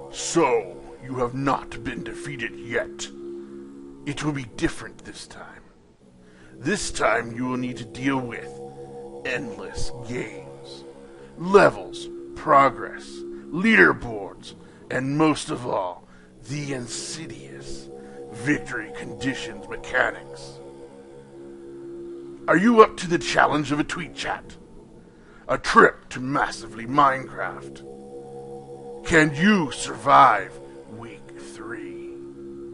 So, you have not been defeated yet. It will be different this time. This time you will need to deal with endless games, levels, progress, leaderboards, and most of all, the insidious victory conditions mechanics. Are you up to the challenge of a tweet chat? A trip to massively Minecraft? Can you survive week 3?